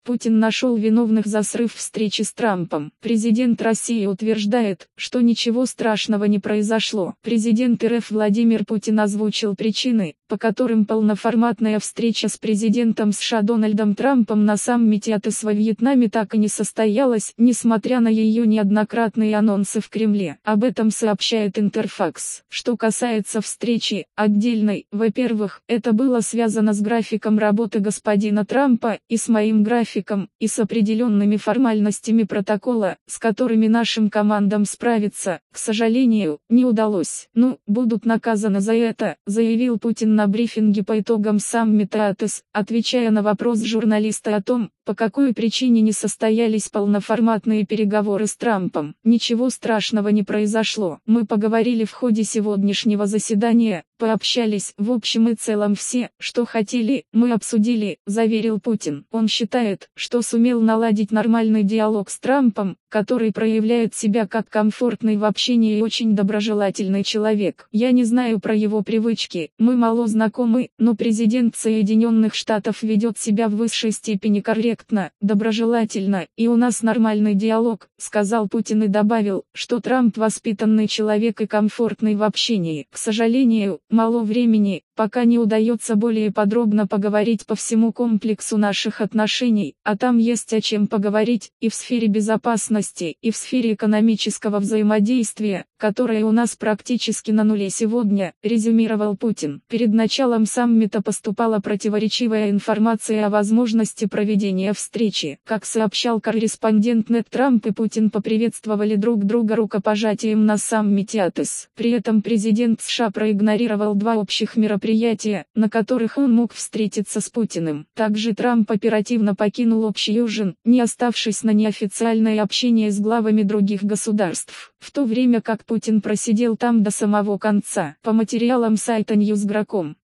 Путин нашел виновных за срыв встречи с Трампом. Президент России утверждает, что ничего страшного не произошло. Президент РФ Владимир Путин озвучил причины, по которым полноформатная встреча с президентом США Дональдом Трампом на саммите АТС во Вьетнаме так и не состоялась, несмотря на ее неоднократные анонсы в Кремле. Об этом сообщает Интерфакс. Что касается встречи, отдельной, во-первых, это было связано с графиком работы господина Трампа, и с моим графиком, и с определенными формальностями протокола, с которыми нашим командам справиться, к сожалению, не удалось. Будут наказаны за это, заявил Путин на брифинге по итогам саммита АТС, отвечая на вопрос журналиста о том, по какой причине не состоялись полноформатные переговоры с Трампом. Ничего страшного не произошло. Мы поговорили в ходе сегодняшнего заседания, пообщались, в общем и целом все, что хотели, мы обсудили, заверил Путин. Он считает, что сумел наладить нормальный диалог с Трампом, который проявляет себя как комфортный в общении и очень доброжелательный человек. Я не знаю про его привычки, мы мало знакомы, но президент Соединенных Штатов ведет себя в высшей степени корректно, доброжелательно, и у нас нормальный диалог, сказал Путин и добавил, что Трамп воспитанный человек и комфортный в общении. К сожалению, мало времени, пока не удается более подробно поговорить по всему комплексу наших отношений, а там есть о чем поговорить, и в сфере безопасности, и в сфере экономического взаимодействия, которое у нас практически на нуле сегодня, резюмировал Путин. Перед началом саммита поступала противоречивая информация о возможности проведения встречи. Как сообщал корреспондент НЕТ, Трамп и Путин поприветствовали друг друга рукопожатием на саммите АТС. При этом президент США проигнорировал два общих мероприятия, на которых он мог встретиться с Путиным. Также Трамп оперативно покинул общий ужин, не оставшись на неофициальное общение с главами других государств, в то время как Путин просидел там до самого конца. По материалам сайта Newsgro.com,